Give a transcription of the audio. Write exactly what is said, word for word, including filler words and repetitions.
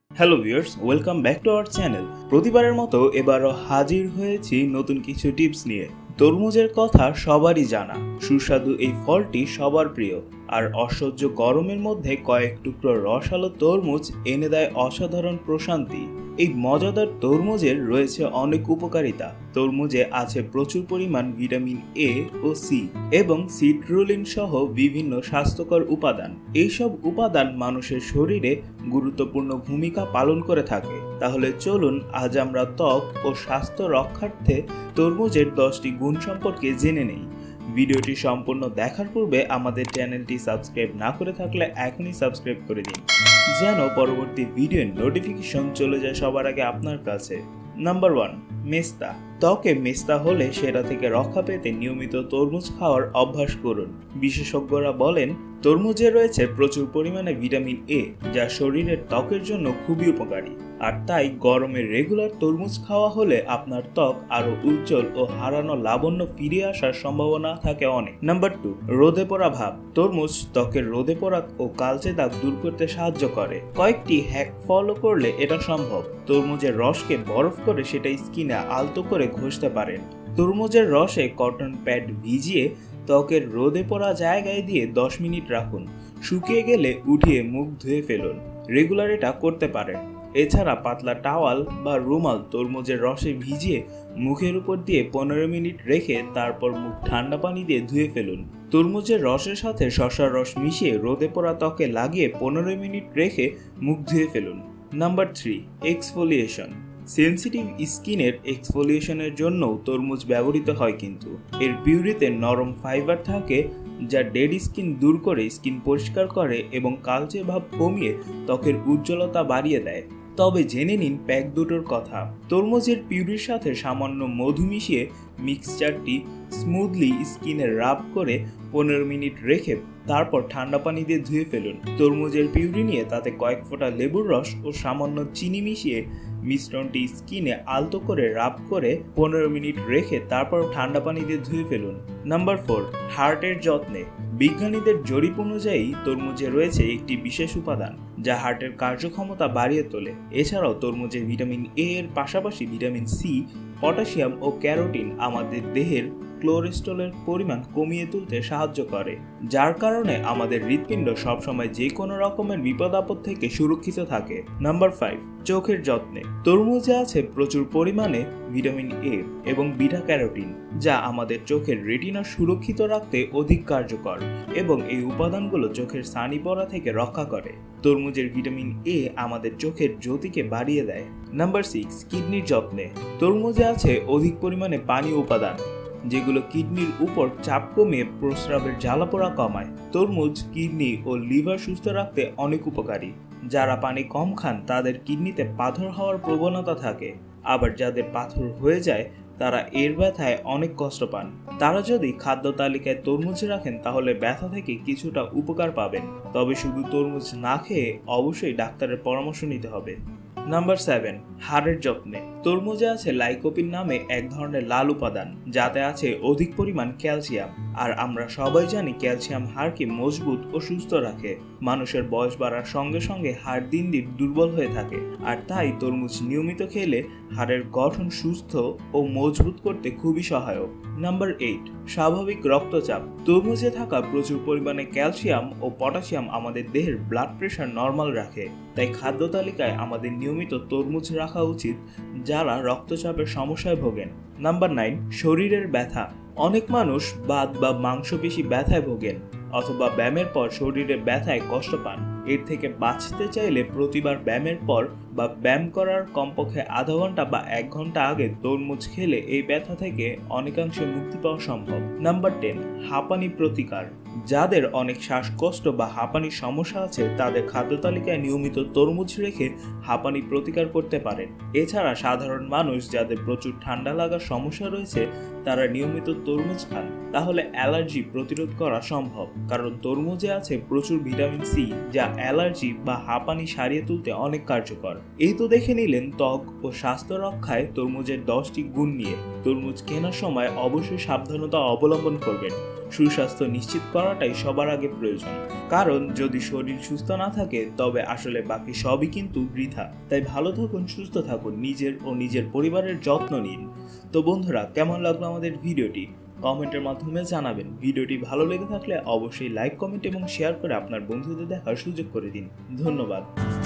Hello viewers, welcome back to our channel. প্রতিবারের মতো এবারও হাজির হয়েছি নতুন কিছু টিপস নিয়ে। তরমুজের কথা সবারই জানা, সুস্বাদু এই ফলটি সবার প্রিয়, আর অসহ্য গরমের মধ্যে কয়েক টুকরো রসালো তরমুজ এনে দেয় অসাধারণ প্রশান্তি। এই মজাদার তরমুজের রয়েছে অনেক উপকারিতা। তরমুজে আছে প্রচুর পরিমাণ ভিটামিন এ ও সি এবং সিট্রুলিন সহ বিভিন্ন স্বাস্থ্যকর উপাদান। এইসব উপাদান মানুষের শরীরে গুরুত্বপূর্ণ ভূমিকা পালন করে থাকে। তাহলে চলুন আজ আমরা ত্বক ও স্বাস্থ্য রক্ষার্থে তরমুজের দশটি গুণ সম্পর্কে জেনে নেই। ভিডিওটি সম্পূর্ণ দেখার পূর্বে আমাদের চ্যানেলটি সাবস্ক্রাইব না করে থাকলে এখনই সাবস্ক্রাইব করে দিন, যেন পরবর্তী ভিডিওর নোটিফিকেশন চলে যায় সবার আগে আপনার কাছে। নাম্বার ওয়ান, মেস্তা। ত্বকে মেস্তা হলে সেটা থেকে রক্ষা পেতে নিয়মিত তরমুজ খাওয়ার অভ্যাস করুন। বিশেষজ্ঞরা বলেন তরমুজে রয়েছে প্রচুর পরিমাণে ভিটামিন এ, যা শরীরের ত্বকের জন্য খুবই উপকারী। আর তাই গরমে রেগুলার তরমুজ খাওয়া হলে আপনার ত্বক আরো উজ্জ্বল ও হারানো লাবণ্য ফিরে আসার সম্ভাবনা থাকে অনেক। নাম্বার টু, রোদে পড়া ভাব। তরমুজ ত্বকের রোদে পড়া ও কালচে দাগ দূর করতে সাহায্য করে। কয়েকটি হ্যাক ফলো করলে এটা সম্ভব। তরমুজের রসকে বরফ করে সেটা স্কিনে আলতো করে ঘষতে পারেন। তরমুজের রসে কটন প্যাড ভিজিয়ে ত্বকের রোদে পড়া জায়গায় দিয়ে দশ মিনিট রাখুন। শুকিয়ে গেলে উঠিয়ে মুখ ধুয়ে ফেলুন। রেগুলার এটা করতে পারেন। এছাড়া পাতলা টাওয়াল বা রুমাল তরমুজের রসে ভিজিয়ে মুখের উপর দিয়ে পনেরো মিনিট রেখে তারপর মুখ ঠান্ডা পানি দিয়ে ধুয়ে ফেলুন। তরমুজের রসের সাথে শসার রস মিশিয়ে রোদে পড়া ত্বকে লাগিয়ে পনেরো মিনিট রেখে মুখ ধুয়ে ফেলুন। Number three, exfoliation. সেন্সিটিভ স্কিনের এক্সফোলিয়েশনের জন্যও তরমুজ ব্যবহৃত হয়, কিন্তু এর পিউরিতে নরম ফাইবার থাকে যা ডেড স্কিন দূর করে স্কিন পরিষ্কার করে এবং কালচে ভাব কমিয়ে ত্বকের উজ্জ্বলতা বাড়িয়ে দেয়। তবে জেনে নিন প্যাক দুটোর কথা। তরমুজের পিউরির সাথে সামান্য মধু মিশিয়ে মিক্সচারটি স্মুথলি স্কিনে রাব করে পনেরো মিনিট রেখে তারপর ঠান্ডা পানি দিয়ে ধুয়ে ফেলুন। তরমুজের পিউরি নিয়ে তাতে কয়েক ফোঁটা লেবুর রস ও সামান্য চিনি মিশিয়ে মিশ্রণটি স্কিনে আলতো করে রাব করে পনেরো মিনিট রেখে তারপর ঠান্ডা পানি দিয়ে ধুয়ে ফেলুন। নাম্বার ফোর, হার্টের যত্নে। বিজ্ঞানীদের জরিপ অনুযায়ী তরমুজে রয়েছে একটি বিশেষ উপাদান যা হার্টের কার্যক্ষমতা বাড়িয়ে তোলে। এছাড়াও তরমুজে ভিটামিন এ এর পাশাপাশি ভিটামিন সি, পটাশিয়াম ও ক্যারোটিন আমাদের দেহের কোলেস্টেরলের পরিমাণ কমিয়ে তুলতে সাহায্য করে, যার কারণে আমাদের হৃৎপিণ্ড সবসময় যে কোনো রকমের বিপদ আপদ থেকে সুরক্ষিত থাকে। নাম্বার ফাইভ, চোখের যত্নে। তরমুজে আছে প্রচুর পরিমাণে ভিটামিন এ এবং বিটা ক্যারোটিন, যা আমাদের চোখের রেটিনা সুরক্ষিত রাখতে অধিক কার্যকর এবং এই উপাদানগুলো চোখের ছানি পড়া থেকে রক্ষা করে। তরমুজের ভিটামিন এ আমাদের চোখের জ্যোতিকে বাড়িয়ে দেয়। নাম্বার সিক্স, কিডনির যত্নে। তরমুজে আছে অধিক পরিমাণে পানি উপাদান যেগুলো কিডনির উপর চাপ কমিয়ে প্রস্রাবের জ্বালাপোড়া কমায়। তরমুজ কিডনি ও লিভার সুস্থ রাখতে অনেক উপকারী। যারা পানি কম খান তাদের কিডনিতে পাথর হওয়ার প্রবণতা থাকে, আবার যাদের পাথর হয়ে যায় তারা এর ব্যথায় অনেক কষ্ট পান। তারা যদি খাদ্য তালিকায় তরমুজ রাখেন তাহলে ব্যথা থেকে কিছুটা উপকার পাবেন। তবে শুধু তরমুজ না খেয়ে অবশ্যই ডাক্তারের পরামর্শ নিতে হবে। নাম্বার সেভেন, হাড়ের যত্নে। তরমুজে আছে লাইকোপিন নামে এক ধরনের লাল উপাদান, যাতে আছে অধিক পরিমাণ ক্যালসিয়াম। আর আমরা সবাই জানি ক্যালসিয়াম হাড়কে মজবুত ও সুস্থ রাখে। মানুষের বয়স বাড়ার সঙ্গে সঙ্গে হাড় দিন দিন দুর্বল হয়ে থাকে, আর তাই তরমুজ নিয়মিত খেলে হাড়ের গঠন সুস্থ ও মজবুত করতে খুবই সহায়ক। নাম্বার এইট, স্বাভাবিক রক্তচাপ। তরমুজে থাকা প্রচুর পরিমাণে ক্যালসিয়াম ও পটাশিয়াম আমাদের দেহের ব্লাড প্রেশার নর্মাল রাখে। তাই খাদ্য তালিকায় আমাদের নিয়মিত তরমুজ রাখা উচিত যারা রক্তচাপের সমস্যায় ভোগেন। নাম্বার নাইন, শরীরের ব্যথা। অনেক মানুষ বাত বা মাংসপেশি ব্যথায় ভোগেন অথবা ব্যায়ামের পর শরীরে ব্যথায় কষ্ট পান। এর থেকে বাঁচতে চাইলে প্রতিবার ব্যায়ামের পর বা ব্যায়াম করার কমপক্ষে আধা ঘন্টা বা এক ঘন্টা আগে তরমুজ খেলে এই ব্যথা থেকে অনেকাংশে মুক্তি পাওয়া সম্ভব। নাম্বার টেন, হাঁপানি প্রতিকার। যাদের অনেক শ্বাসকষ্ট বা হাঁপানির সমস্যা আছে তাদের খাদ্য তালিকায় নিয়মিত তরমুজ রেখে হাঁপানি প্রতিকার করতে পারেন। এছাড়া সাধারণ মানুষ যাদের প্রচুর ঠান্ডা লাগার সমস্যা রয়েছে তারা নিয়মিত তরমুজ খান, তাহলে অ্যালার্জি প্রতিরোধ করা সম্ভব। কারণ তরমুজে আছে প্রচুর ভিটামিন সি, যা অ্যালার্জি বা হাঁপানি সারিয়ে তুলতে অনেক কার্যকর। এই তো দেখে নিলেন ত্বক ও স্বাস্থ্য রক্ষায় তরমুজের দশটি গুণ নিয়ে। তরমুজ কেনার সময় অবশ্যই সাবধানতা অবলম্বন করবেন। সুস্বাস্থ্য নিশ্চিত করাটাই সবার আগে প্রয়োজন, কারণ যদি শরীর সুস্থ না থাকে তবে আসলে বাকি সবই কিন্তু বৃথা। তাই ভালো থাকুন, সুস্থ থাকুন, নিজের ও নিজের পরিবারের যত্ন নিন। তো বন্ধুরা, কেমন লাগলো আমাদের ভিডিওটি কমেন্টের মাধ্যমে জানাবেন। ভিডিওটি ভালো লেগে থাকলে অবশ্যই লাইক, কমেন্ট এবং শেয়ার করে আপনার বন্ধুদের দেখার সুযোগ করে দিন। ধন্যবাদ।